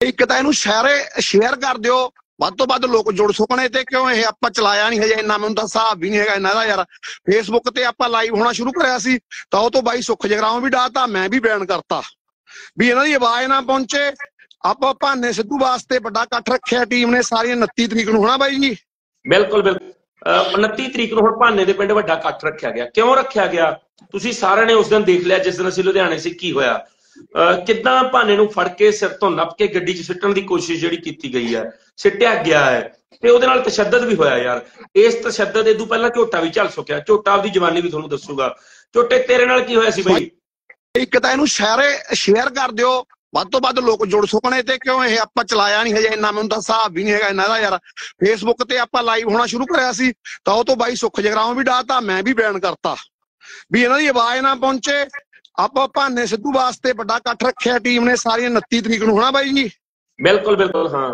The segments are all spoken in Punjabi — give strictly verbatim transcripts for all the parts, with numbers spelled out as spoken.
ਇੱਕ ਤਾਂ ਇਹਨੂੰ ਸ਼ੇਅਰ ਸ਼ੇਅਰ ਕਰ ਦਿਓ, ਵੱਧ ਤੋਂ ਵੱਧ ਲੋਕ ਜੁੜ ਸਕਣ ਤੇ। ਕਿਉਂ ਇਹ ਆਪਾਂ ਚਲਾਇਆ ਨਹੀਂ ਹਜੇ ਇੰਨਾ, ਮੈਨੂੰ ਤਾਂ ਹਿਸਾਬ ਵੀ ਨਹੀਂ ਹੈਗਾ ਇਹਨਾਂ ਦਾ ਯਾਰ। ਫੇਸਬੁੱਕ ਤੇ ਆਪਾਂ ਲਾਈਵ ਹੋਣਾ ਸ਼ੁਰੂ ਕਰਿਆ ਸੀ ਤਾਂ ਉਹ ਤੋਂ ਬਾਈ ਸੁੱਖ ਜਗਰਾਉਂ ਵੀ ਡਾਤਾ, ਮੈਂ ਵੀ ਬੈਨ ਕਰਤਾ ਵੀ ਇਹਨਾਂ ਦੀ ਆਵਾਜ਼ ਨਾ ਪਹੁੰਚੇ। ਆਪਾਂ ਭਾਨੇ ਸਿੱਧੂ ਵਾਸਤੇ ਵੱਡਾ ਇਕੱਠ ਰੱਖਿਆ ਟੀਮ ਨੇ ਸਾਰੀਆਂ ਉਨੱਤੀ ਤਰੀਕ ਨੂੰ, ਹੋਣਾ ਬਾਈ ਜੀ? ਬਿਲਕੁਲ ਬਿਲਕੁਲ ਉਨੱਤੀ ਤਰੀਕ ਨੂੰ ਹੁਣ ਭਾਨੇ ਦੇ ਪਿੰਡ ਵੱਡਾ ਇਕੱਠ ਰੱਖਿਆ ਗਿਆ। ਕਿਉਂ ਰੱਖਿਆ ਗਿਆ ਤੁਸੀਂ ਸਾਰਿਆਂ ਨੇ ਉਸ ਦਿਨ ਦੇਖ ਲਿਆ, ਜਿਸ ਦਿਨ ਅਸੀਂ ਲੁਧਿਆਣੇ ਸੀ ਕੀ ਹੋਇਆ। ਅਹ ਕਿੱਦਾਂ ਭਾਨੇ ਨੂੰ ਫੜ ਕੇ ਸਿਰ ਤੋਂ ਨੱਪ ਕੇ ਗੱਡੀ 'ਚ ਸਿੱਟਣ ਦੀ ਕੋਸ਼ਿਸ਼ ਜਿਹੜੀ ਕੀਤੀ ਗਈ ਹੈ, ਸਿੱਟਿਆ ਗਿਆ ਹੈ ਤੇ ਉਹਦੇ ਨਾਲ ਤਸ਼ੱਦਦ ਵੀ ਹੋਇਆ ਯਾਰ। ਇਸ ਤਸ਼ੱਦਦ ਇਦੋਂ ਪਹਿਲਾਂ ਝੋਟਾ ਵੀ ਝੱਲ ਚੁੱਕਿਆ, ਝੋਟਾ ਆਪਦੀ ਜਵਾਨੀ ਵੀ ਤੁਹਾਨੂੰ ਦੱਸੂਗਾ। ਝੋਟੇ ਤੇਰੇ ਨਾਲ ਕੀ ਹੋਇਆ ਸੀ ਬਈ? ਇੱਕ ਤਾਂ ਇਹਨੂੰ ਸ਼ੇਅਰ ਸ਼ੇਅਰ ਕਰ ਦਿਓ, ਵੱਧ ਤੋਂ ਵੱਧ ਲੋਕ ਜੁੜ ਸਕਣ ਤੇ। ਕਿਉਂ ਇਹ ਆਪਾਂ ਚਲਾਇਆ ਨਹੀਂ ਹਜੇ ਇੰਨਾ, ਮੈਨੂੰ ਤਾਂ ਹਿਸਾਬ ਵੀ ਨਹੀਂ ਹੈਗਾ ਇਹਨਾਂ ਦਾ ਯਾਰ। ਫੇਸਬੁੱਕ ਤੇ ਆਪਾਂ ਲਾਈਵ ਹੋਣਾ ਸ਼ੁਰੂ ਕਰਿਆ ਸੀ ਤਾਂ ਉਹ ਤੋਂ ਬਾਈ ਸੁੱਖ ਜਗਰਾਉਂ ਵੀ ਡਾਤਾ, ਮੈਂ ਵੀ ਬੈਨ ਕਰਤਾ ਵੀ ਇਹਨਾਂ ਦੀ ਆਵਾਜ਼ ਨਾ ਪਹੁੰਚੇ। ਆਪਾਂ ਭਾਨੇ ਸਿੱਧੂ ਵਾਸਤੇ ਵੱਡਾ ਇਕੱਠ ਰੱਖਿਆ ਟੀਮ ਨੇ ਸਾਰੀਆਂ ਉਨੱਤੀ ਤਰੀਕ ਨੂੰ, ਹੋਣਾ ਬਾਈ ਜੀ? ਬਿਲਕੁਲ ਬਿਲਕੁਲ ਹਾਂ।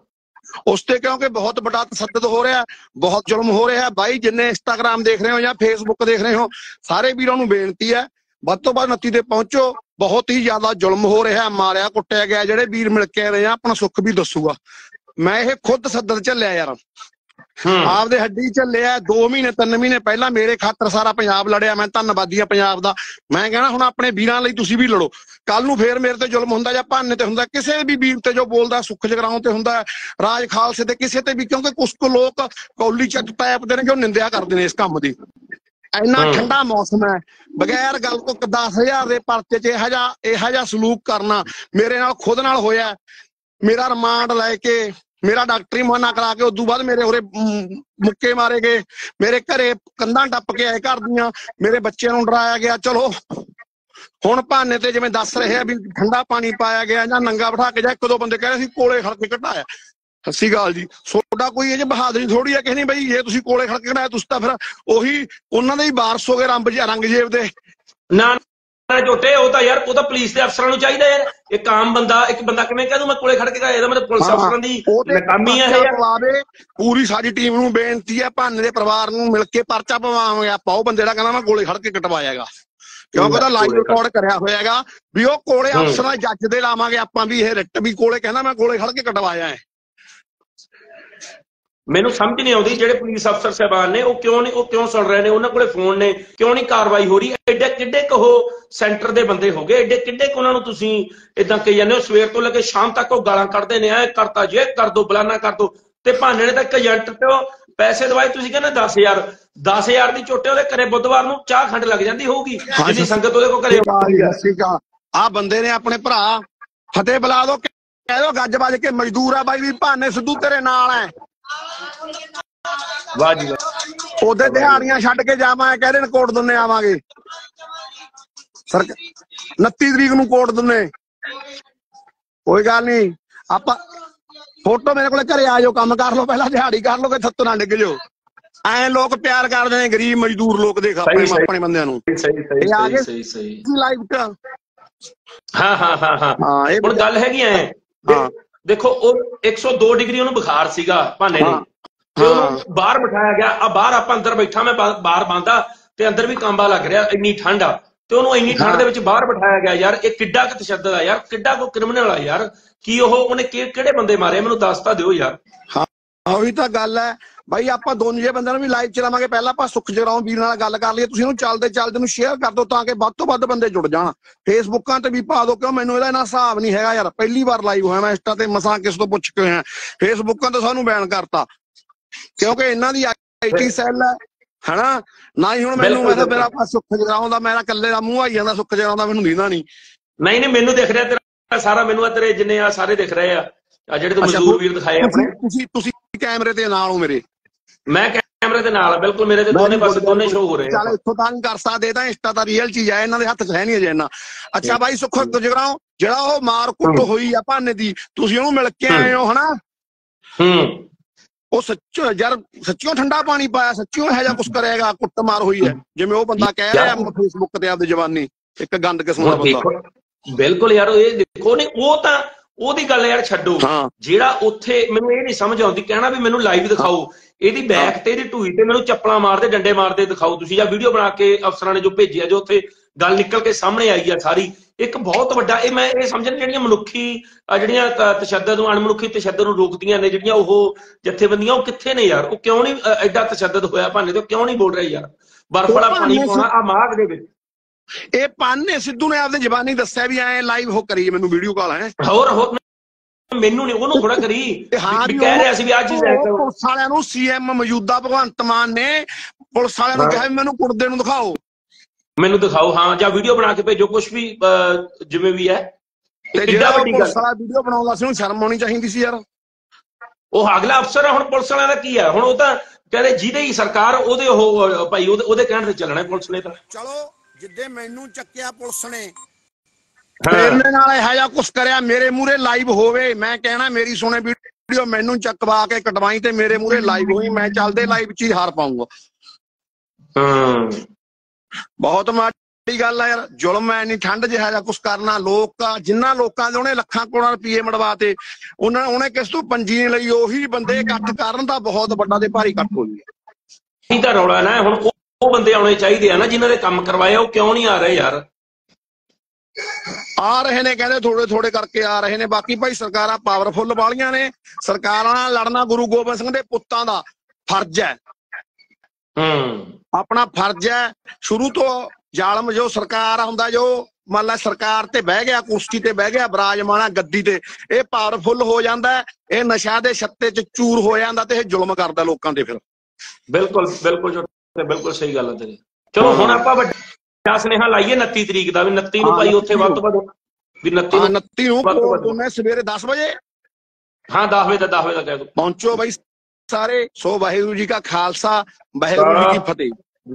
ਉਸ ਤੇ ਕਿਉਂਕਿ ਬਹੁਤ ਵੱਡਾ ਤਸ਼ੱਦਦ ਹੋ ਰਿਹਾ, ਬਹੁਤ ਜ਼ੁਲਮ ਹੋ ਰਿਹਾ ਬਾਈ। ਜਿੰਨੇ ਇੰਸਟਾਗ੍ਰਾਮ ਦੇਖ ਰਹੇ ਹੋ ਜਾਂ ਫੇਸਬੁੱਕ ਦੇਖ ਰਹੇ ਹੋ, ਸਾਰੇ ਵੀਰਾਂ ਨੂੰ ਬੇਨਤੀ ਹੈ ਵੱਧ ਤੋਂ ਵੱਧ ਉਨੱਤੀ ਤੇ ਪਹੁੰਚੋ। ਬਹੁਤ ਹੀ ਜ਼ਿਆਦਾ ਜ਼ੁਲਮ ਹੋ ਰਿਹਾ, ਮਾਰਿਆ ਕੁੱਟਿਆ ਗਿਆ। ਜਿਹੜੇ ਵੀਰ ਮਿਲ ਕੇ ਰਹੇ ਆ ਆਪਣਾ ਸੁੱਖ ਵੀ ਦੱਸੂਗਾ। ਮੈਂ ਇਹ ਖੁਦ ਤਸ਼ੱਦਦ ਝੱਲਿਆ ਯਾਰ, ਆਪਦੇ ਹੱਡੀ ਝੱਲਿਆ। ਦੋ ਮਹੀਨੇ ਤਿੰਨ ਮਹੀਨੇ ਪਹਿਲਾਂ ਮੇਰੇ ਖਾਤਰ ਸਾਰਾ ਪੰਜਾਬ ਲੜਿਆ, ਮੈਂ ਧੰਨਵਾਦੀ ਆ ਪੰਜਾਬ ਦਾ। ਮੈਂ ਕਹਿਣਾ ਹੁਣ ਆਪਣੇ ਵੀਰਾਂ ਲਈ ਤੁਸੀਂ ਵੀ ਲੜੋ। ਕੱਲ ਨੂੰ ਫੇਰ ਮੇਰੇ ਤੇ ਜ਼ੁਲਮ ਹੁੰਦਾ ਜਾਂ ਭਾਨੇ ਤੇ ਹੁੰਦਾ, ਕਿਸੇ ਵੀ ਵੀਰ ਤੇ ਜੋ ਬੋਲਦਾ, ਸੁੱਖ ਜਗਰਾਉਂ ਤੇ ਹੁੰਦਾ, ਰਾਜ ਖਾਲਸੇ ਤੇ, ਕਿਸੇ ਤੇ ਵੀ। ਕਿਉਂਕਿ ਕੁਛ ਕੁ ਲੋਕ ਕੌਲੀ ਚੱਟ ਟੈਪ ਦੇ ਨੇ ਕਿ ਉਹ ਨਿੰਦਿਆ ਕਰਦੇ ਨੇ ਇਸ ਕੰਮ ਦੀ। ਇੰਨਾ ਠੰਡਾ ਮੌਸਮ ਹੈ, ਬਗੈਰ ਗੱਲ ਤੋਂ ਦਸ ਹਜ਼ਾਰ ਦੇ ਪਰਚੇ 'ਚ ਇਹੋ ਜਿਹਾ ਇਹੋ ਜਿਹਾ ਸਲੂਕ ਕਰਨਾ ਮੇਰੇ ਨਾਲ ਖੁਦ ਨਾਲ ਹੋਇਆ। ਮੇਰਾ ਰਿਮਾਂਡ ਲੈ ਕੇ, ਮੇਰਾ ਡਾਕਟਰੀ ਮੁਆਇਨਾ ਕਰਾ ਕੇ ਉਦੋਂ ਬਾਅਦ ਮੇਰੇ ਉਰੇ ਮੁੱਕੇ ਮਾਰੇ ਗਏ, ਮੇਰੇ ਘਰੇ ਕੰਧਾਂ ਟੱਪ ਕੇ ਆਏ ਘਰ ਦੀਆਂ, ਮੇਰੇ ਬੱਚਿਆਂ ਨੂੰ ਡਰਾਇਆ ਗਿਆ। ਚਲੋ ਹੁਣ ਭਾਨੇ ਤੇ ਜਿਵੇਂ ਦੱਸ ਰਹੇ ਆ ਵੀ ਠੰਡਾ ਪਾਣੀ ਪਾਇਆ ਗਿਆ ਜਾਂ ਨੰਗਾ ਬਿਠਾ ਕੇ, ਜਾਂ ਇੱਕ ਦੋ ਬੰਦੇ ਕਹਿ ਰਹੇ ਸੀ ਕੋਲੇ ਖੜ ਕੇ ਘਟਾਇਆ। ਸਤਿ ਸ਼੍ਰੀ ਅਕਾਲ ਜੀ। ਤੁਹਾਡਾ ਕੋਈ ਇਹ ਜੇ ਬਹਾਦਰੀ ਥੋੜੀ ਆ ਕਿਸੇ ਨਹੀਂ ਬਈ, ਜੇ ਤੁਸੀਂ ਕੋਲੇ ਖੜ ਕੇ ਘਟਾਇਆ ਤੁਸੀਂ ਤਾਂ ਫਿਰ ਉਹੀ ਉਹਨਾਂ ਦੇ ਹੀ ਵਾਰਸ ਹੋ ਗਏ, ਰੰਬ ਰੰਗਜੇਬ ਦੇ। ਨਾ ਝੋਟੇ ਉਹ ਤਾਂ ਯਾਰ ਉਹ ਤਾਂ ਪੁਲਿਸ ਦੇ ਅਫਸਰਾਂ ਨੂੰ ਚਾਹੀਦਾ ਯਾਰ। ਇੱਕ ਆਮ ਬੰਦਾ ਇੱਕ ਬੰਦਾ ਕਿਵੇਂ ਕਹਿ ਦੂ ਮੈਂ ਕੋਲੇ ਖੜ ਕੇ ਘਟਾਇਆ? ਇਹਦਾ ਮਤਲਬ ਪੁਲਿਸ ਅਫਸਰਾਂ ਦੀ ਨਾਕਾਮੀ ਹੈ ਯਾਰ। ਪੂਰੀ ਸਾਡੀ ਟੀਮ ਨੂੰ ਬੇਨਤੀ ਹੈ, ਭਾਨੇ ਦੇ ਪਰਿਵਾਰ ਨੂੰ ਮਿਲ ਕੇ ਪਰਚਾ ਪਵਾਵਾਂਗੇ ਆਪਾਂ। ਉਹ ਬੰਦੇ ਦਾ ਕਹਿੰਦਾ ਮੈਂ ਕੋਲੇ ਖੜ ਕੇ ਕਟਵਾਇਆਗਾ, ਕਿਉਂਕਿ ਉਹਦਾ ਲਾਈਵ ਰਿਕਾਰਡ ਕਰਿਆ ਹੋਇਆ ਹੈਗਾ ਵੀ ਉਹ ਕੋਲੇ ਅਫਸਰਾਂ ਜੱਜ ਦੇ ਲਾਵਾਂਗੇ ਆਪਾਂ ਵੀ ਇਹ ਰਿਟ ਵੀ ਕੋਲੇ ਕਹਿੰਦਾ ਮੈਂ ਕੋਲੇ ਖੜ ਕੇ ਕਟਵਾਇਆ ਹੈ। ਮੈਨੂੰ ਸਮਝ ਨਹੀਂ ਆਉਂਦੀ ਜਿਹੜੇ ਪੁਲਿਸ ਅਫਸਰ ਸਾਹਿਬਾਨ ਨੇ ਉਹ ਕਿਉਂ ਨਹੀਂ ਉਹ ਕਿਉਂ ਸੁਣ ਰਹੇ ਨੇ? ਉਹਨਾਂ ਕੋਲੇ ਫੋਨ ਨੇ, ਕਿਉਂ ਨਹੀਂ ਕਾਰਵਾਈ ਹੋ ਰਹੀ? ਐਡੇ ਕਿੱਡੇ ਕੁ ਉਹ ਸੈਂਟਰ ਦੇ ਬੰਦੇ ਹੋ ਗਏ, ਐਡੇ ਕਿੱਡੇ ਕੁ ਉਹਨਾਂ ਨੂੰ ਤੁਸੀਂ ਏਦਾਂ ਕਹੀ ਜਾਂਦੇ ਹੋ? ਸਵੇਰ ਤੋਂ ਲੈ ਕੇ ਸ਼ਾਮ ਤੱਕ ਉਹ ਗਾਲਾਂ ਕੱਢਦੇ ਨੇ, ਐ ਕਰਤਾ ਜੇ ਕਰ ਦੋ ਬਲਾਨਾ ਕਰ ਦੋ। ਤੇ ਭਾਨੇ ਨੇ ਤਾਂ ਇੱਕ ਏਜੰਟ ਤੇ ਉਹ ਪੈਸੇ ਦਵਾਏ, ਤੁਸੀਂ ਕਹਿੰਦੇ ਦਸ ਹਜ਼ਾਰ ਦਸ ਹਜ਼ਾਰ ਦੀ ਝੋਟੇ ਉਹਦੇ ਘਰੇ ਬੁੱਧਵਾਰ ਨੂੰ ਚਾਹ ਖੰਡ ਲੱਗ ਜਾਂਦੀ ਹੋਊਗੀ ਜਿੰਨੀ ਸੰਗਤ ਉਹਦੇ ਕੋਲ ਘਰੇ। ਆ ਬੰਦੇ ਨੇ ਆਪਣੇ ਭਰਾ ਫਤਿਹ ਬੁਲਾ ਦੋ, ਕਹਿ ਦੋ ਗੱਜ ਵੱਜ ਕੇ ਮਜ਼ਦੂਰ ਆ ਬਾਈ ਵੀ ਭਾਨੇ ਸਿੱਧੂ ਤੇਰੇ ਨਾਲ ਹੈ। ਵਾਹ ਜੀ ਵਾਹ। ਉਹਦੇ ਦਿਹਾੜੀਆਂ ਛੱਡ ਕੇ ਜਾਵਾਂ, ਕਹਿ ਦੇਣ ਕੋਟ ਦੁੰਨੇ ਆਵਾਂਗੇ ਸਰ ਉਨੱਤੀ ਤਰੀਕ ਨੂੰ ਕੋਟ ਦੁੰਨੇ। ਕੋਈ ਗੱਲ ਨਹੀਂ, ਆਪਾਂ ਫੋਟੋ ਮੇਰੇ ਕੋਲੇ ਘਰੇ ਆ ਜਾਓ, ਕੰਮ ਕਰ ਲਓ, ਪਹਿਲਾਂ ਦਿਹਾੜੀ ਕਰ ਲਓ ਕਿ ਥੱਤੋਂ ਨਾ ਡਿੱਗ ਜਾਓ। ਐ ਲੋਕ ਪਿਆਰ ਕਰਦੇ ਨੇ ਗਰੀਬ ਮਜ਼ਦੂਰ ਲੋਕ, ਦੇਖ ਆਪਣੇ ਆਪਣੇ ਬੰਦਿਆਂ ਨੂੰ। ਇਹ ਆ ਗਏ ਲਾਈਵ ਚ। ਹਾਂ ਹਾਂ ਹਾਂ ਹਾਂ ਹੁਣ ਗੱਲ ਹੈਗੀ ਐ, ਦੇਖੋ ਉਹ ਇੱਕ ਸੌ ਦੋ ਡਿਗਰੀ ਉਹਨੂੰ ਬੁਖਾਰ ਸੀਗਾ ਭਾਨੇ ਨੂੰ, ਤੇ ਉਹਨੂੰ ਬਾਹਰ ਬਿਠਾਇਆ ਗਿਆ। ਆ ਬਾਹਰ ਆਪਾਂ ਅੰਦਰ ਬੈਠਾ, ਮੈਂ ਬਾਹਰ ਬੰਦਾ ਤੇ ਅੰਦਰ ਵੀ ਕਾਂਬਾ ਲੱਗ ਰਿਹਾ, ਇੰਨੀ ਠੰਡ ਆ। ਤੇ ਉਹਨੂੰ ਇੰਨੀ ਠੰਡ ਦੇ ਵਿੱਚ ਬਾਹਰ ਬਿਠਾਇਆ ਗਿਆ ਯਾਰ। ਇਹ ਕਿੱਡਾ ਕੁ ਤਸ਼ੱਦਦ ਆ ਯਾਰ, ਕਿੱਡਾ ਕੋ ਕ੍ਰਿਮੀਨਲ ਆ ਯਾਰ। ਕੀ ਉਹ ਉਹਨੇ ਕਿਹੜੇ ਬੰਦੇ ਮਾਰੇ ਮੈਨੂੰ ਦੱਸ ਤਾਂ ਦਿਓ ਯਾਰ। ਹਾਂ ਉਹੀ ਤਾਂ ਗੱਲ ਹੈ ਬਾਈ। ਆਪਾਂ ਦੋਨੋਂ ਜੇ ਬੰਦਿਆਂ ਨੂੰ ਵੀ ਲਾਈਵ ਚਲਾਵਾਂਗੇ। ਪਹਿਲਾਂ ਆਪਾਂ ਸੁੱਖ ਜਗਰਾਉਂ ਵੀਰ ਨਾਲ ਗੱਲ ਕਰ ਲਈਏ। ਤੁਸੀਂ ਇਹਨੂੰ ਚੱਲਦੇ ਚੱਲਦੇ ਨੂੰ ਸ਼ੇਅਰ ਕਰ ਦਿਓ ਤਾਂ ਕਿ ਵੱਧ ਤੋਂ ਵੱਧ ਬੰਦੇ ਜੁੜ ਜਾਣ। ਫੇਸਬੁੱਕਾਂ ਤੇ ਵੀ ਪਾ ਦਿਓ, ਕਿਉਂ ਮੈਨੂੰ ਇਹਦਾ ਇੰਨਾ ਹਿਸਾਬ ਨਹੀਂ ਹੈਗਾ ਯਾਰ। ਪਹਿਲੀ ਵਾਰ ਲਾਈਵ ਹੋਇਆ ਮੈਂ, ਇੰਸਟਾ ਤੇ ਮਸਾਂ ਕਿਸ ਤੋਂ ਪੁੱਛ ਕੇ ਹੋਇਆ। ਫੇਸਬੁੱਕਾਂ ਤੋਂ ਸਾਨੂੰ ਬੈਨ ਕਰਤਾ ਕਿਉਂਕਿ ਇਹਨਾਂ ਦੀ ਆਈਟੀ ਸੈੱਲ ਹੈ ਹਨਾ। ਨਾ ਹੀ ਹੁਣ ਮੈਨੂੰ ਮੈਂ ਮੇਰਾ ਸੁੱਖ ਜਗਰਾਉਂ ਦਾ ਮੇਰਾ ਇਕੱਲੇ ਦਾ ਮੂੰਹ ਆਈ ਜਾਂਦਾ, ਸੁੱਖ ਜਗਰਾਉਂ ਦਾ ਮੈਨੂੰ ਦਿਖਦਾ ਨਹੀਂ। ਨਹੀਂ ਨਹੀਂ ਮੈਨੂੰ ਦਿਖ ਰਿਹਾ ਤੇਰਾ ਸਾਰਾ, ਮੈਨੂੰ ਆ ਤੇਰੇ ਜਿੰਨੇ ਆ ਸਾਰੇ ਦਿਖ ਰਹੇ ਆ, ਆ ਜਿਹੜੇ ਤੂੰ ਮਜ਼ਦੂਰ ਵੀਰ ਦਿਖਾਏ ਆਪਣੇ। ਤੁਸੀਂ ਤੁਸੀਂ ਕੈਮਰੇ ਤੇ ਨਾਲ ਹੋ ਮੇਰੇ? ਮੈਂ ਕੈਮਰੇ ਦੇ ਨਾਲ ਬਿਲਕੁਲ, ਮੇਰੇ ਤੇ ਦੋਨੇ ਪਾਸੇ ਦੋਨੇ ਸ਼ੋ ਹੋ ਰਹੇ। ਚੱਲ ਇੱਥੋਂ ਤਾਂ ਕਰ ਸਕਦੇ ਤਾਂ ਇੰਸਟਾ ਤਾਂ ਰੀਅਲ ਚੀਜ਼ ਹੈ, ਇਹਨਾਂ ਦੇ ਹੱਥ 'ਚ ਹੈ ਨਹੀਂ ਅਜੇ ਇੰਨਾ। ਅੱਛਾ ਬਾਈ ਸੁੱਖ ਜਗਰਾਉਂ, ਜਿਹੜਾ ਉਹ ਮਾਰ ਕੁੱਟ ਹੋਈ ਆ ਭਾਨੇ ਦੀ, ਤੁਸੀਂ ਉਹਨੂੰ ਮਿਲ ਕੇ ਆਏ ਹੋ ਹਨਾ? ਹੂੰ ਉਹ ਸੱਚੋ ਯਾਰ, ਸੱਚਿਓ ਠੰਡਾ ਪਾਣੀ ਪਾਇਆ, ਸੱਚਿਓ ਇਹੋ ਜਿਹਾ ਕੁਛ ਕਰੇਗਾ? ਕੁੱਟ ਮਾਰ ਹੋਈ ਹੈ ਜਿਵੇਂ ਉਹ ਬੰਦਾ ਕਹਿ ਰਿਹਾ ਫੇਸਬੁੱਕ ਤੇ ਆਪਦੀ ਜਵਾਨੀ, ਇੱਕ ਗੰਦ ਕਿਸਮ ਦਾ ਬੰਦਾ। ਬਿਲਕੁਲ ਯਾਰ ਇਹ ਦੇਖੋ ਨਹੀਂ, ਉਹ ਤਾਂ ਉਹਦੀ ਗੱਲ ਯਾਰ ਛੱਡੋ। ਜਿਹੜਾ ਉੱਥੇ ਮੈਨੂੰ ਇਹ ਨਹੀਂ ਸਮਝ ਆਉਂਦੀ, ਕਹਿਣਾ ਵੀ ਮੈਨੂੰ ਲਾਈਵ ਦਿਖਾਓ ਇਹਦੀ ਬੈਕ ਤੇ ਇਹਦੀ ਢੂਈ ਤੇ ਮੈਨੂੰ ਚੱਪਲਾਂ ਮਾਰਦੇ ਡੰਡੇ ਮਾਰਦੇ ਦਿਖਾਓ ਤੁਸੀਂ, ਜਾਂ ਵੀਡੀਓ ਬਣਾ ਕੇ ਅਫਸਰਾਂ ਨੇ ਜੋ ਭੇਜਿਆ ਜੋ ਉੱਥੇ ਗੱਲ ਨਿਕਲ ਕੇ ਸਾਹਮਣੇ ਆਈ ਆ ਸਾਰੀ। ਇੱਕ ਬਹੁਤ ਵੱਡਾ ਇਹ ਮੈਂ ਇਹ ਸਮਝਣ ਜਿਹੜੀਆਂ ਮਨੁੱਖੀ ਜਿਹੜੀਆਂ ਤਸ਼ੱਦਦ ਨੂੰ ਅਣਮਨੁੱਖੀ ਤਸ਼ੱਦਦ ਨੂੰ ਰੋਕਦੀਆਂ ਨੇ ਜਿਹੜੀਆਂ ਉਹ ਜਥੇਬੰਦੀਆਂ, ਉਹ ਕਿੱਥੇ ਨੇ ਯਾਰ? ਉਹ ਕਿਉਂ ਨਹੀਂ ਐਡਾ ਤਸ਼ੱਦਦ ਹੋਇਆ ਭਾਨੇ ਤੇ ਕਿਉਂ ਨਹੀਂ ਬੋਲ ਰਹੇ ਯਾਰ? ਬਰਫ ਵਾਲਾ ਪਾਣੀ ਪਾਉਣਾ ਆ ਮਾਘ ਦੇ ਵਿੱਚ। ਇਹ ਪਾਨੇ ਸਿੱਧੂ ਨੇ ਆਪਦੇ ਜ਼ਬਾਨੀ ਦੱਸਿਆ ਵੀ ਐ ਲਾਈਵ ਹੋ ਕਰੀ ਮੈਨੂੰ ਵੀਡੀਓ ਕਾਲ ਹੈ। ਹੋਰ ਹੋਰ ਮੈਨੂੰ ਨਹੀਂ ਉਹਨੂੰ ਥੋੜਾ ਕਰੀ ਕਹਿ ਰਿਹਾ ਸੀ ਵੀ ਅੱਜ ਪੁਲਿਸ ਵਾਲਿਆਂ ਨੂੰ ਸੀਐਮ ਮੌਜੂਦਾ ਭਗਵੰਤ ਮਾਨ ਨੇ ਪੁਲਿਸ ਵਾਲਿਆਂ ਨੂੰ ਕਿਹਾ ਮੈਨੂੰ ਕੁੜਦੇ ਨੂੰ ਦਿਖਾਓ, ਮੈਨੂੰ ਦਿਖਾਓ ਹਾਂ, ਜਾਂ ਵੀਡੀਓ ਬਣਾ ਕੇ ਭੇਜੋ, ਕੁਛ ਵੀ ਜਿਵੇਂ ਵੀ ਹੈ। ਤੇ ਜਿਹੜਾ ਪੁਲਿਸ ਵਾਲਾ ਵੀਡੀਓ ਬਣਾਉਂਦਾ ਸੀ ਉਹਨੂੰ ਸ਼ਰਮ ਆਉਣੀ ਚਾਹੀਦੀ ਸੀ ਯਾਰ। ਉਹ ਅਗਲਾ ਅਫਸਰ ਆ, ਹੁਣ ਪੁਲਿਸ ਵਾਲਿਆਂ ਦਾ ਕੀ ਹੈ? ਹੁਣ ਉਹ ਤਾਂ ਕਹਿੰਦੇ ਜਿਹਦੇ ਹੀ ਸਰਕਾਰ ਉਹਦੇ ਉਹ ਭਾਈ ਉਹਦੇ ਕਹਿਣ ਤੇ ਚੱਲਣਾ ਪੁਲਿਸ ਨੇ ਤਾਂ। ਚਲੋ ਜਿੱਦੇ ਮੈਨੂੰ ਚੱਕਿਆ ਪੁਲਿਸ ਨੇ ਮੇਰੇ ਨਾਲ ਇਹੋ ਜਿਹਾ ਕੁਛ ਕਰਿਆ, ਮੇਰੇ ਮੂਹਰੇ ਲਾਈਵ ਹੋਵੇ, ਮੈਂ ਕਹਿਣਾ ਮੇਰੀ ਸੁਣੇ ਵੀਡੀਓ ਮੈਨੂੰ ਚੱਕਵਾ ਕੇ ਕਟਵਾਈ ਤੇ ਮੇਰੇ ਮੂਹਰੇ ਲਾਈਵ ਹੋਈ, ਮੈਂ ਚੱਲਦੇ ਲਾਈਵ ਚ ਹੀ ਹਾਰ ਪਾਊਂਗਾ। ਹਮ ਬਹੁਤ ਮਾੜੀ ਗੱਲ ਆ ਯਾਰ, ਜ਼ੁਲਮ ਐ ਨਹੀਂ ਠੰਡ ਜਿਹਾ ਜਿਹਾ ਕੁਛ ਕਰਨਾ। ਲੋਕ ਜਿੰਨਾ ਲੋਕਾਂ ਦੇ ਉਹਨੇ ਲੱਖਾਂ ਕਰੋੜਾਂ ਰੁਪਏ ਮੜਵਾਤੇ, ਉਹਨਾਂ ਉਹਨੇ ਕਿਸ ਤੋਂ ਪੰਜੀ ਨਹੀਂ ਲਈ। ਉਹੀ ਬੰਦੇ ਇਕੱਠ ਕਰਨ ਦਾ ਬਹੁਤ ਵੱਡਾ ਤੇ ਭਾਰੀ ਇਕੱਠ ਹੋਈ ਹੈ। ਇਹ ਤਾਂ ਰੌਲਾ ਨਾ ਹੁਣ ਉਹ ਬੰਦੇ ਆਉਣੇ ਚਾਹੀਦੇ ਆ ਨਾ ਜਿਨ੍ਹਾਂ ਦੇ ਕੰਮ ਕਰਵਾਏ, ਉਹ ਕਿਉਂ ਨਹੀਂ ਆ ਰਹੇ ਯਾਰ? ਆ ਰਹੇ ਨੇ ਕਹਿੰਦੇ ਥੋੜੇ ਥੋੜੇ ਕਰਕੇ ਆ ਰਹੇ ਨੇ। ਬਾਕੀ ਭਾਈ ਸਰਕਾਰਾਂ ਪਾਵਰਫੁੱਲ ਵਾਲੀਆਂ ਨੇ, ਸਰਕਾਰਾਂ ਨਾਲ ਲੜਨਾ ਗੁਰੂ ਗੋਬਿੰਦ ਸਿੰਘ ਦੇ ਪੁੱਤਾਂ ਦਾ ਫਰਜ਼ ਹੈ। ਹੂੰ ਆਪਣਾ ਫਰਜ਼ ਹੈ। ਸ਼ੁਰੂ ਤੋਂ ਜ਼ਾਲਮ ਜੋ ਸਰਕਾਰ ਹੁੰਦਾ, ਜੋ ਮੰਨ ਲਾ ਸਰਕਾਰ ਤੇ ਬਹਿ ਗਿਆ, ਕੁਰਸੀ ਤੇ ਬਹਿ ਗਿਆ, ਬਰਾਜਮਾਨਾ ਗੱਦੀ ਤੇ, ਇਹ ਪਾਵਰਫੁੱਲ ਹੋ ਜਾਂਦਾ, ਇਹ ਨਸ਼ਾ ਦੇ ਛੱਤੇ ਚ ਚੂਰ ਹੋ ਜਾਂਦਾ ਤੇ ਇਹ ਜ਼ੁਲਮ ਕਰਦਾ ਲੋਕਾਂ ਤੇ। ਫਿਰ ਬਿਲਕੁਲ ਬਿਲਕੁਲ ਬਿਲਕੁਲ ਸਹੀ ਗੱਲ ਹੈ ਤੇਰੀ। ਚਲੋ ਹੁਣ ਆਪਾਂ ਵੱਡਾ ਸੁਨੇਹਾ ਲਾਈਏ ਉਨੱਤੀ ਤਰੀਕ ਦਾ, ਵੀ ਉਨੱਤੀ ਨੂੰ ਭਾਈ ਉੱਥੇ ਵੱਧ ਤੋਂ ਵੱਧ ਵੀ ਉਨੱਤੀ ਉਨੱਤੀ ਨੂੰ ਸਵੇਰੇ ਦਸ ਵਜੇ ਹਾਂ ਦਸ ਵਜੇ ਦਾ ਦਸ ਵਜੇ ਦਾ ਕਹਿ ਦੋ ਪਹੁੰਚੋ ਬਾਈ ਸਾਰੇ। ਸੋ ਵਾਹਿਗੁਰੂ ਜੀ ਕਾ ਖਾਲਸਾ, ਵਾਹਿਗੁਰੂ ਜੀ ਕੀ ਫਤਿਹ।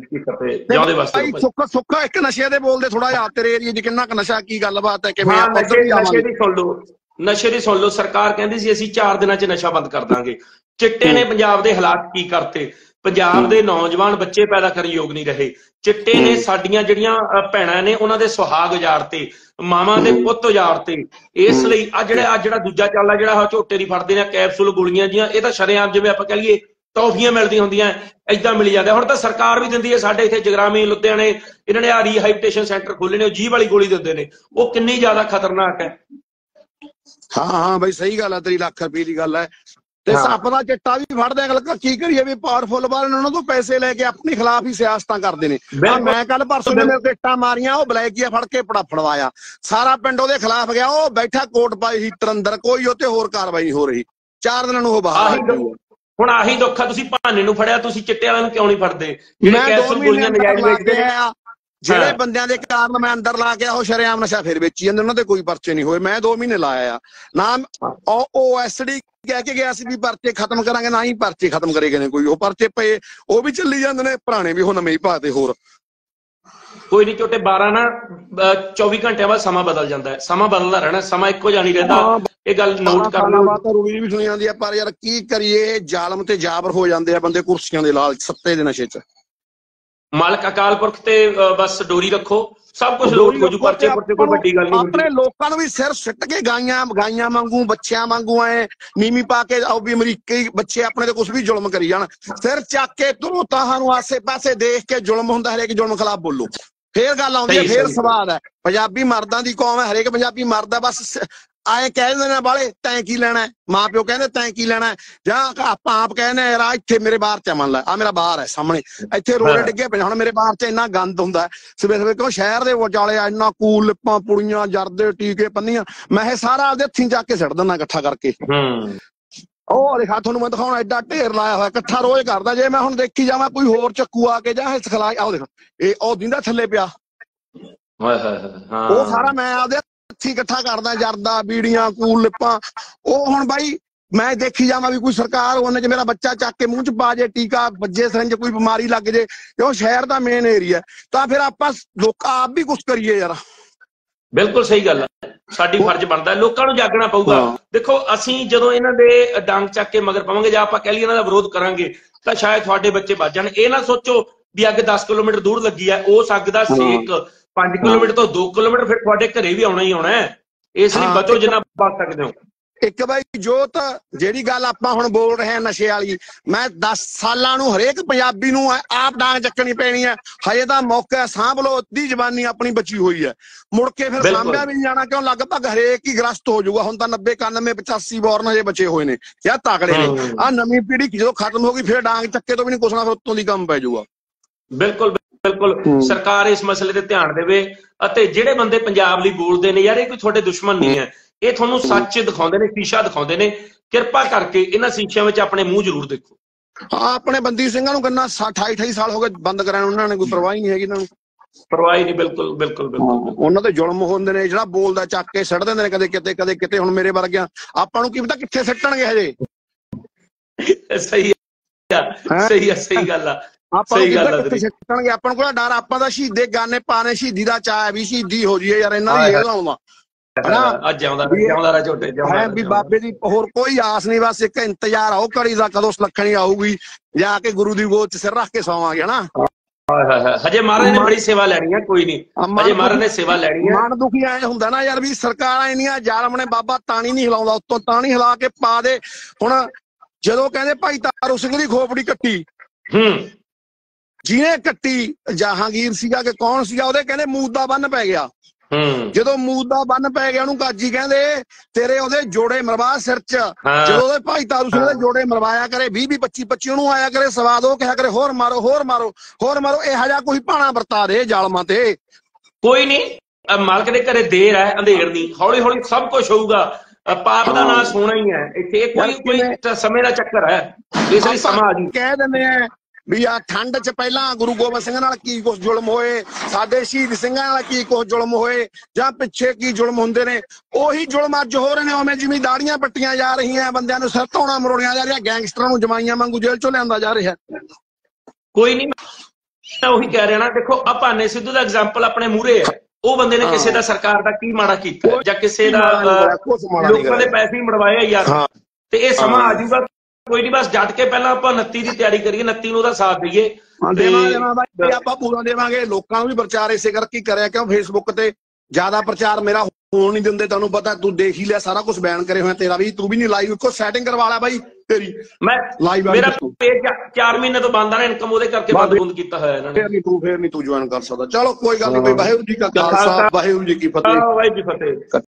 ਸੁੱਖ ਸੁੱਖ ਇੱਕ ਨਸ਼ੇ ਦੇ ਬੋਲਦੇ ਥੋੜਾ ਜਿਹਾ, ਤੇਰੇ ਏਰੀਏ ਚ ਕਿੰਨਾ ਕੁ ਨਸ਼ਾ, ਕੀ ਗੱਲਬਾਤ ਹੈ, ਕਿਵੇਂ? ਨਸ਼ੇ ਦੀ ਸੁਣ ਲਓ, ਨਸ਼ੇ ਦੀ ਸੁਣ ਲਓ। ਸਰਕਾਰ ਕਹਿੰਦੀ ਸੀ ਅਸੀਂ ਚਾਰ ਦਿਨਾਂ ਚ ਨਸ਼ਾ ਬੰਦ ਕਰ ਦਾਂਗੇ। ਚਿੱਟੇ ਨੇ ਪੰਜਾਬ ਦੇ ਹਾਲਾਤ ਕੀ ਕਰਤੇ? ਪੰਜਾਬ ਦੇ ਨੌਜਵਾਨ ਬੱਚੇ ਪੈਦਾ ਕਰਨ ਯੋਗ ਨਹੀਂ ਰਹੇ। ਚਿੱਟੇ ਨੇ ਸਾਡੀਆਂ ਜਿਹੜੀਆਂ ਭੈਣਾਂ ਨੇ ਉਹਨਾਂ ਦੇ ਸੁਹਾਗ ਉਜਾੜਤੇ, ਮਾਵਾਂ ਦੇ ਪੁੱਤ ਉਜਾੜਤੇ। ਇਸ ਲਈ ਆ ਜਿਹੜਾ ਆ ਜਿਹੜਾ ਦੂਜਾ ਚੱਲਦਾ ਜਿਹੜਾ ਝੋਟੇ ਦੀ ਫੜਦੇ ਨੇ ਕੈਪਸੂਲ ਗੋਲੀਆਂ ਜੀਆਂ, ਇਹ ਤਾਂ ਸ਼ਰੇਆਮ ਜਿਵੇਂ ਆਪਾਂ ਕਹਿ ਲਈਏ ਟੌਫੀਆਂ ਮਿਲਦੀਆਂ ਹੁੰਦੀਆਂ ਏਦਾਂ ਮਿਲੀ ਜਾਂਦੇ। ਹੁਣ ਤਾਂ ਸਰਕਾਰ ਵੀ ਦਿੰਦੀ ਹੈ। ਸਾਡੇ ਇੱਥੇ ਜਗਰਾਮੀ ਲੁਧਿਆਣੇ ਇਹਨਾਂ ਨੇ ਆ ਰੀਹਾਈਬਿਟੇਸ਼ਨ ਸੈਂਟਰ ਖੋਲੇ ਨੇ, ਉਹ ਜੀਭ ਵਾਲੀ ਗੋਲੀ ਦਿੰਦੇ ਨੇ, ਉਹ ਕਿੰਨੀ ਜ਼ਿਆਦਾ ਖਤਰਨਾਕ ਹੈ। ਹਾਂ ਹਾਂ ਬਈ ਸਹੀ ਗੱਲ ਹੈ ਤੇਰੀ, ਲੱਖ ਰੁਪਏ ਦੀ ਗੱਲ ਹੈ। ਤੇ ਸੱਪ ਦਾ ਚਿੱਟਾ ਵੀ ਫੜਦੇ ਆ, ਕੀ ਕਰੀਏ ਵੀ ਪਾਵਰਫੁੱਲ ਵਾਲੇ ਉਹਨਾਂ ਤੋਂ ਪੈਸੇ ਲੈ ਕੇ ਆਪਣੇ ਖਿਲਾਫ ਹੀ ਸਿਆਸਤਾਂ ਕਰਦੇ ਨੇ। ਮੈਂ ਕੱਲ ਪਰਸੋਂ ਨੇ ਮੇਰੇ ਇੱਟਾਂ ਮਾਰੀਆਂ, ਉਹ ਬਲੈਕੀਆ ਫੜ ਕੇ ਪੜਾ ਫੜਵਾਇਆ, ਸਾਰਾ ਪਿੰਡ ਉਹਦੇ ਖਿਲਾਫ ਗਿਆ, ਉਹ ਬੈਠਾ ਕੋਟ ਪਾਈ ਹੀਟਰ ਅੰਦਰ, ਕੋਈ ਉੱਤੇ ਹੋਰ ਕਾਰਵਾਈ ਨਹੀਂ ਹੋ ਰਹੀ। ਚਾਰ ਦਿਨਾਂ ਨੂੰ ਉਹ ਬਾਹਰ। ਹੁਣ ਆਹੀ ਦੁੱਖ ਆ, ਤੁਸੀਂ ਭਾਨੇ ਨੂੰ ਫੜਿਆ, ਤੁਸੀਂ ਚਿੱਟੇ ਵਾਲਿਆਂ ਨੂੰ ਕਿਉਂ ਨਹੀਂ ਫੜਦੇ? ਜਿਹੜੇ ਕੈਪਸੂਲ ਗੋਲੀਆਂ ਨਜਾਇਜ਼ ਵੇਚਦੇ ਆ, ਜਿਹੜੇ ਬੰਦਿਆਂ ਦੇ ਕਾਰਨ ਮੈਂ ਅੰਦਰ ਲਾ ਕੇ ਉਹ ਸ਼ਰੇਆਮ ਨਸ਼ਾ ਫਿਰ ਵੇਚੀ ਜਾਂਦੇ, ਉਹਨਾਂ ਦੇ ਕੋਈ ਪਰਚੇ ਨਹੀਂ ਹੋਏ। ਮੈਂ ਦੋ ਮਹੀਨੇ ਲਾਇਆ ਆ ਨਾ, ਉਹ ਐਸ ਡੀ ਕਹਿ ਕੇ ਗਿਆ ਸੀ ਵੀ ਪਰਚੇ ਖਤਮ ਕਰਾਂਗੇ, ਨਾ ਹੀ ਪਰਚੇ ਖਤਮ ਕਰੇ ਗਏ ਨੇ ਕੋਈ। ਉਹ ਪਰਚੇ ਪਏ ਉਹ ਵੀ ਚੱਲੀ ਜਾਂਦੇ ਨੇ, ਪੁਰਾਣੇ ਵੀ ਹੁਣ ਨਵੇਂ ਹੀ ਪਾਤੇ ਹੋਰ। ਕੋਈ ਨਹੀਂ ਝੋਟੇ, ਬਾਰਾਂ ਨਾ ਚੌਵੀ ਘੰਟਿਆਂ ਬਾਅਦ ਸਮਾਂ ਬਦਲ ਜਾਂਦਾ ਹੈ, ਸਮਾਂ ਬਦਲਦਾ ਰਹਿਣਾ, ਸਮਾਂ ਇੱਕੋ ਜਿਹਾ ਨਹੀਂ ਰਹਿੰਦਾ। ਇਹ ਗੱਲ ਨੋਟ ਕਰ ਲਓ। ਰੂੜੀ ਵੀ ਸੁਣੀ ਜਾਂਦੀ ਆ, ਪਰ ਯਾਰ ਕੀ ਕਰੀਏ, ਜ਼ਾਲਮ ਤੇ ਜਾਬਰ ਹੋ ਜਾਂਦੇ ਆ ਬੰਦੇ ਕੁਰਸੀਆਂ ਦੇ ਲਾਲਚ ਸੱਤੇ ਦੇ ਨਸ਼ੇ ਚ। ਮਾਲਕ ਅਕਾਲ ਪੁਰਖ ਤੇ ਬਸ ਡੋਰੀ ਰੱਖੋ, ਸਭ ਕੁਝ ਲੋਟ ਹੋ ਜੂ। ਪਰਚੇ ਪੁਰਚੇ ਕੋਈ ਵੱਡੀ ਗੱਲ ਨਹੀਂ। ਆਪਣੇ ਲੋਕਾਂ ਨੂੰ ਵੀ ਸਿਰ ਸਿੱਟ ਕੇ ਗਾਈਆਂ ਗਾਈਆਂ ਵਾਂਗੂ ਬੱਚਿਆਂ ਵਾਂਗੂ ਐ ਨੀਵੀਂ ਪਾ ਕੇ ਆਓ ਵੀ ਅਮਰੀਕੀ ਬੱਚੇ ਆਪਣੇ ਤੇ ਕੁਛ ਵੀ ਜ਼ੁਲਮ ਕਰੀ ਜਾਣ, ਸਿਰ ਚੱਕ ਕੇ ਤੁਰੋ ਤਾਂ ਨੂੰ ਆਸੇ ਪਾਸੇ ਦੇਖ ਕੇ ਜ਼ੁਲਮ ਹੁੰਦਾ, ਹਰੇਕ ਜ਼ੁਲਮ ਖਿਲਾਫ ਬੋਲੋ, ਫੇਰ ਗੱਲ ਆਉਂਦੀ ਹੈ, ਫੇਰ ਸਵਾਦ ਹੈ। ਪੰਜਾਬੀ ਮਰਦਾਂ ਦੀ ਕੌਮ ਹੈ, ਹਰੇਕ ਪੰਜਾਬੀ ਮਰਦ ਹੈ। ਬਸ ਆਏ ਕਹਿ ਦਿੰਦੇ ਨੇ ਬਾਲੇ, ਤੈਂ ਕੀ ਲੈਣਾ? ਮਾਂ ਪਿਓ ਕਹਿੰਦੇ ਤੈਂ ਕੀ ਲੈਣਾ? ਜਾਂ ਆਪਾਂ ਆਪ ਕਹਿੰਦੇ ਯਾਰ ਇੱਥੇ ਮੇਰੇ ਬਾਹਰ ਚ ਮੰਨ ਲੈ, ਆ ਮੇਰਾ ਬਾਹਰ ਹੈ ਸਾਹਮਣੇ, ਇੱਥੇ ਰੋੜੇ ਡਿੱਗੇ ਪਏ। ਹੁਣ ਮੇਰੇ ਬਾਹਰ ਚ ਇੰਨਾ ਗੰਦ ਹੁੰਦਾ ਸਵੇਰੇ ਸਵੇਰੇ, ਕਿਉਂ ਸ਼ਹਿਰ ਦੇ ਵਿਚਾਲੇ ਇੰਨਾ ਕੂਲ ਲਿਪਾਂ ਪੁੜੀਆਂ ਜਰਦੇ ਟੀਕੇ ਪੰਨੀਆਂ, ਮੈਂ ਇਹ ਸਾਰਾ ਆਪਦੇ ਹੱਥੀਂ ਚੱਕ ਕੇ ਸਿੱਟ ਦਿੰਦਾ ਇਕੱਠਾ ਕਰਕੇ। ਉਹ ਦੇਖਾ ਤੁਹਾਨੂੰ ਮੈਂ ਦਿਖਾਉਣਾ, ਐਡਾ ਢੇਰ ਲਾਇਆ ਹੋਇਆ, ਇਕੱਠਾ ਰੋਜ਼ ਕਰਦਾ। ਜੇ ਮੈਂ ਹੁਣ ਦੇਖੀ ਜਾਵਾਂ ਕੋਈ ਹੋਰ ਚੱਕੂ ਆ ਕੇ ਜਾਂ ਸਿਖਲਾਈ, ਆਓ ਦੇਖ ਇਹ ਉਹ ਦਿੰਦਾ ਥੱਲੇ ਪਿਆ, ਉਹ ਸਾਰਾ ਮੈਂ ਆਪਦੇ ਹੱਥੀਂ ਇਕੱਠਾ ਕਰਦਾ, ਜਰਦਾ ਬੀੜੀਆਂ ਕੂਲ ਲਿਪਾਂ। ਉਹ ਹੁਣ ਬਾਈ ਮੈਂ ਦੇਖੀ ਜਾਵਾਂ ਵੀ ਕੋਈ ਸਰਕਾਰ ਉਹਨੇ ਚ ਮੇਰਾ ਬੱਚਾ ਚੱਕ ਕੇ ਮੂੰਹ ਚ ਪਾ ਜੇ ਟੀਕਾ, ਵੱਜੇ ਸਿਰੰਜ, ਕੋਈ ਬਿਮਾਰੀ ਲੱਗ ਜੇ, ਕਿਉਂ ਸ਼ਹਿਰ ਦਾ ਮੇਨ ਏਰੀਆ, ਤਾਂ ਫਿਰ ਆਪਾਂ ਲੋਕ ਆਪ ਵੀ ਕੁਛ ਕਰੀਏ ਯਾਰ। ਬਿਲਕੁਲ ਸਹੀ ਗੱਲ ਹੈ, ਸਾਡੀ ਫਰਜ਼ ਬਣਦਾ, ਲੋਕਾਂ ਨੂੰ ਜਾਗਣਾ ਪਊਗਾ। ਦੇਖੋ ਅਸੀਂ ਜਦੋਂ ਇਹਨਾਂ ਦੇ ਡੰਗ ਚੱਕ ਕੇ ਮਗਰ ਪਾਵਾਂਗੇ ਜਾਂ ਆਪਾਂ ਕਹਿ ਲਈਏ ਇਹਨਾਂ ਦਾ ਵਿਰੋਧ ਕਰਾਂਗੇ, ਤਾਂ ਸ਼ਾਇਦ ਤੁਹਾਡੇ ਬੱਚੇ ਬਚ ਜਾਣ। ਇਹ ਨਾ ਸੋਚੋ ਵੀ ਅੱਗ ਦਸ ਕਿਲੋਮੀਟਰ ਦੂਰ ਲੱਗੀ ਹੈ, ਉਸ ਅੱਗ ਦਾ ਸੇਕ ਪੰਜ ਕਿਲੋਮੀਟਰ ਤੋਂ ਦੋ ਕਿਲੋਮੀਟਰ ਫਿਰ ਤੁਹਾਡੇ ਘਰੇ ਵੀ ਆਉਣਾ ਹੀ ਆਉਣਾ ਹੈ। ਇਸ ਲਈ ਬਚੋ ਜਿੰਨਾ ਬਚ ਸਕਦੇ ਹੋ। ਇੱਕ ਬਾਈ ਜੋਤ, ਜਿਹੜੀ ਗੱਲ ਆਪਾਂ ਹੁਣ ਬੋਲ ਰਹੇ ਹਾਂ ਨਸ਼ੇ ਵਾਲੀ, ਮੈਂ ਦਸ ਸਾਲਾਂ ਨੂੰ ਹਰੇਕ ਪੰਜਾਬੀ ਨੂੰ ਆਪ ਡਾਂਗ ਚੱਕਣੀ ਪੈਣੀ ਹੈ। ਹਜੇ ਤਾਂ ਮੌਕਾ, ਸਾਂਭ ਲਓ, ਅੱਧੀ ਜਵਾਨੀ ਆਪਣੀ ਬਚੀ ਹੋਈ ਹੈ, ਮੁੜ ਕੇ ਫਿਰ ਸਾਂਭਿਆ ਵੀ ਨਹੀਂ ਜਾਣਾ, ਕਿਉਂ ਲਗਭਗ ਹਰੇਕ ਹੀ ਗ੍ਰਸਤ ਹੋ ਜਾਊਗਾ। ਹੁਣ ਤਾਂ ਨੱਬੇ ਇਕਾਨਵੇਂ ਪਚਾਸੀ ਬੋਰਨ ਹਜੇ ਬਚੇ ਹੋਏ ਨੇ, ਯਾ ਤਾਕੜੇ ਨੇ। ਆਹ ਨਵੀਂ ਪੀੜ੍ਹੀ ਜਦੋਂ ਖਤਮ ਹੋ ਗਈ ਫਿਰ ਡਾਂਗ ਚੱਕੇ ਤੋਂ ਵੀ ਨਹੀਂ ਕੁਛ ਨਾ, ਫਿਰ ਉੱਤੋਂ ਦੀ ਕੰਮ ਪੈ ਜਾਊਗਾ। ਬਿਲਕੁਲ ਬਿਲਕੁਲ, ਸਰਕਾਰ ਇਸ ਮਸਲੇ ਤੇ ਧਿਆਨ ਦੇਵੇ। ਅਤੇ ਜਿਹੜੇ ਬੰਦੇ ਪੰਜਾਬ ਲਈ ਬੋਲਦੇ ਨੇ, ਯਾਰ ਇਹ ਕੋਈ ਤੁਹਾਡੇ ਦੁਸ਼ਮਣ ਨਹੀਂ ਹੈ, ਇਹ ਤੁਹਾਨੂੰ ਸੱਚ ਦਿਖਾਉਂਦੇ ਨੇ, ਸ਼ੀਸ਼ਾ ਦਿਖਾਉਂਦੇ ਨੇ। ਕਿਰਪਾ ਕਰਕੇ ਇਹਨਾਂ ਸ਼ੀਸ਼ਿਆਂ ਵਿੱਚ ਆਪਣੇ ਮੂੰਹ ਜ਼ਰੂਰ ਦੇਖੋ। ਹਾਂ, ਆਪਣੇ ਬੰਦੀ ਸਿੰਘਾਂ ਨੂੰ ਕਿੰਨਾ ਅਠਾਈ ਅਠਾਈ ਸਾਲ ਹੋ ਗਏ ਬੰਦ ਕਰਾਉਣ, ਉਹਨਾਂ ਨੇ ਕੋਈ ਪਰਵਾਹ ਹੀ ਨਹੀਂ ਹੈਗੀ ਇਹਨਾਂ ਨੂੰ, ਪਰਵਾਹ ਹੀ ਨਹੀਂ। ਬਿਲਕੁਲ ਬਿਲਕੁਲ ਬਿਲਕੁਲ, ਉਹਨਾਂ ਤੇ ਜ਼ੁਲਮ ਹੁੰਦੇ ਨੇ। ਜਿਹੜਾ ਬੋਲਦਾ ਚੱਕ ਕੇ ਸੱਟ ਦਿੰਦੇ ਨੇ, ਕਦੇ ਕਿਤੇ ਕਦੇ ਕਿਤੇ। ਹੁਣ ਮੇਰੇ ਵਰਗਿਆਂ ਆਪਾਂ ਨੂੰ ਕੀ ਪਤਾ ਕਿੱਥੇ ਸੱਟਣਗੇ ਹਜੇ। ਸਹੀ ਆ, ਸਹੀ ਆ, ਸਹੀ ਗੱਲ ਆ। ਆਪਾਂ ਨੂੰ ਕਿੱਥੇ ਸਿੱਟਣਗੇ, ਆਪਾਂ ਨੂੰ ਕੋਲ ਡਰ। ਆਪਾਂ ਦਾ ਸ਼ਹੀਦੇ ਗਾਨੇ ਪਾਣੇ, ਸ਼ਹੀਦੀ ਦਾ ਚਾਅ ਵੀ ਸ਼ਹੀਦੀ ਹੋ ਜਾਈਏ ਯਾਰ, ਇਹਨਾਂ ਦੀ ਇਹ ਆਉਂਦਾ ਵੀ ਬਾਬੇ ਦੀ ਹੋਰ ਕੋਈ ਆਸ ਨਹੀਂ, ਬਸ ਇੱਕ ਇੰਤਜ਼ਾਰ ਆਓ ਘੜੀ ਦਾ, ਕਦੋਂ ਸੁਲੱਖਣੀ ਆਊਗੀ, ਜਾ ਕੇ ਗੁਰੂ ਦੀ ਗੋਦ ਚ ਸਿਰ ਰੱਖ ਕੇ ਸੌਵਾਂਗੇ ਹਨਾ। ਹਜੇ ਮਹਾਰਾਜ ਨੇ ਬੜੀ ਸੇਵਾ ਲੈਣੀ ਆ, ਕੋਈ ਨਹੀਂ, ਹਜੇ ਮਹਾਰਾਜ ਨੇ ਸੇਵਾ ਲੈਣੀ ਆ। ਮਨ ਦੁਖੀ ਐ ਹੁੰਦਾ ਨਾ ਯਾਰ, ਵੀ ਸਰਕਾਰਾਂ ਇੰਨੀਆਂ ਜ਼ਾਲਮ ਨੇ, ਬਾਬਾ ਤਾਣੀ ਨਹੀਂ ਹਿਲਾਉਂਦਾ, ਉੱਤੋਂ ਤਾਣੀ ਹਿਲਾ ਕੇ ਪਾ ਦੇ। ਹੁਣ ਜਦੋਂ ਕਹਿੰਦੇ ਭਾਈ ਤਾਰੂ ਸਿੰਘ ਦੀ ਖੋਪੜੀ ਕੱਟੀ, ਹੂੰ, ਜਿਹਨੇ ਕੱਟੀ ਜਹਾਂਗੀਰ ਸੀਗਾ ਕਿ ਕੌਣ ਸੀਗਾ, ਉਹਦੇ ਕਹਿੰਦੇ ਮੂਤ ਦਾ ਬੰਨ ਪੈ ਗਿਆ। ਜਦੋਂ ਮੂਤ ਦਾ ਬੰਨ ਪੈ ਗਿਆ, ਉਹਨੂੰ ਕਾਜੀ ਕਹਿੰਦੇ ਤੇਰੇ ਉਹਦੇ ਜੋੜੇ ਮਰਵਾ ਸਿਰ ਚ। ਜਦੋਂ ਉਹਦੇ ਭਾਈ ਤਾਰੂ ਸਿੰਘ ਦੇ ਜੋੜੇ ਮਰਵਾਇਆ ਕਰੇ, ਵੀਹ ਵੀਹ ਪੱਚੀ ਪੱਚੀ ਉਹਨੂੰ ਆਇਆ ਕਰੇ ਸਵਾਦ, ਉਹ ਕਿਹਾ ਕਰੇ ਹੋਰ ਮਾਰੋ ਹੋਰ ਮਾਰੋ ਹੋਰ ਮਾਰੋ। ਇਹੋ ਜਿਹਾ ਕੋਈ ਭਾਣਾ ਵਰਤਾ ਦੇ ਜ਼ਾਲਮਾਂ ਤੇ। ਕੋਈ ਨਹੀਂ, ਮਾਲਕ ਦੇ ਘਰੇ ਦੇਰ ਹੈ ਅੰਧੇਰ ਨਹੀਂ, ਹੌਲੀ ਹੌਲੀ ਸਭ ਕੁਝ ਹੋਊਗਾ। ਪਾਪ ਦਾ ਨਾਸ ਹੋਣਾ ਹੀ ਹੈ ਇੱਥੇ, ਕੋਈ ਕੋਈ ਸਮੇਂ ਦਾ ਚੱਕਰ ਹੈ, ਇਸ ਲਈ ਸਮਾਂ ਆ ਜੂ। ਕਹਿ ਦਿੰਦੇ ਆ ਵੀ ਆ ਠੰਡ ਚ ਪਹਿਲਾਂ ਗੁਰੂ ਗੋਬਿੰਦ ਸਿੰਘ ਨਾਲ ਕੀ ਕੁਛ ਜ਼ੁਲਮ ਹੋਏ, ਸਾਡੇ ਸ਼ਹੀਦ ਸਿੰਘਾਂ ਨਾਲ ਕੀ ਕੁਛ ਜ਼ੁਲਮ ਹੋਏ, ਜਾਂ ਪਿੱਛੇ ਕੀ ਜ਼ੁਲਮ ਹੁੰਦੇ ਨੇ, ਉਹੀ ਜ਼ੁਲਮ ਅੱਜ ਹੋ ਰਹੇ ਨੇ। ਉਵੇਂ ਜਿਵੇਂ ਦਾੜੀਆਂ ਪੱਟੀਆਂ ਜਾ ਰਹੀਆਂ, ਬੰਦਿਆਂ ਨੂੰ ਸਿਰ ਧੌਣਾ ਮਰੋੜੀਆਂ ਜਾ ਰਹੀਆਂ, ਗੈਂਗਸਟਰਾਂ ਨੂੰ ਜਮਾਈਆਂ ਵਾਂਗੂ ਜੇਲ੍ਹ ਚੋਂ ਲਿਆਂਦਾ ਜਾ ਰਿਹਾ। ਕੋਈ ਨਹੀਂ, ਮੈਂ ਉਹੀ ਕਹਿ ਰਿਹਾ ਨਾ, ਦੇਖੋ ਆ ਭਾਨੇ ਸਿੱਧੂ ਦਾ ਐਗਜ਼ਾਮਪਲ ਆਪਣੇ ਮੂਹਰੇ ਹੈ। ਉਹ ਬੰਦੇ ਨੇ ਕਿਸੇ ਦਾ ਸਰਕਾਰ ਦਾ ਕੀ ਮਾੜਾ ਕੀਤਾ, ਜਾਂ ਕਿਸੇ ਦਾ ਲੋਕਾਂ ਦੇ ਪੈਸੇ ਹੀ ਮੜਵਾਏ ਯਾਰ, ਤੇ ਇਹ ਸਮਾਂ ਆ ਜਾਊਗਾ। ਕੋਈ ਨਹੀਂ, ਬਸ ਜੱਟ ਕੇ ਪਹਿਲਾਂ ਆਪਾਂ ਉਨੱਤੀ ਦੀ ਤਿਆਰੀ ਕਰੀਏ, ਉਨੱਤੀ ਨੂੰ ਉਹਦਾ ਸਾਥ ਦਈਏ। ਆਪਾਂ ਪੂਰਾ ਦੇਵਾਂਗੇ। ਲੋਕਾਂ ਨੂੰ ਵੀ ਪ੍ਰਚਾਰ ਇਸੇ ਕਰਕੇ ਕਰਿਆ ਕਿਉਂ ਫੇਸਬੁੱਕ ਤੇ ਜ਼ਿਆਦਾ ਪ੍ਰਚਾਰ ਮੇਰਾ ਹੋਣ ਨਹੀਂ ਦਿੰਦੇ। ਤੁਹਾਨੂੰ ਪਤਾ, ਤੂੰ ਦੇਖ ਹੀ ਲਿਆ ਸਾਰਾ ਕੁਝ ਬੈਨ ਕਰੇ ਹੋਇਆ ਤੇਰਾ ਵੀ, ਤੂੰ ਵੀ ਨਹੀਂ ਲਾਈਵ ਇੱਕੋ ਸੈਟਿੰਗ ਕਰਵਾ ਲਿਆ ਬਾਈ ਤੇਰੀ। ਮੈਂ ਲਾਈਵ ਮੇਰਾ ਪੇਜ ਚਾਰ ਮਹੀਨੇ ਤੋਂ ਬੰਦ ਆ ਰਿਹਾ, ਇਨਕਮ ਉਹਦੇ ਕਰਕੇ ਬੰਦ ਬੰਦ ਕੀਤਾ ਹੋਇਆ ਇਹਨਾਂ ਨੇ। ਫੇਰ ਨਹੀਂ ਤੂੰ ਫੇਰ ਨਹੀਂ ਤੂੰ ਜੁਆਇਨ ਕਰ ਸਕਦਾ। ਚਲੋ ਕੋਈ ਗੱਲ ਨਹੀਂ, ਵਾਹਿਗੁਰੂ ਜੀ ਕਾ ਖਾਲਸਾ ਵਾਹਿਗੁਰੂ ਜੀ ਕੀ ਫਤਿਹ। ਵਾਹਿਗੁਰੂ ਜੀ ਕੀ ਫਤਿਹ।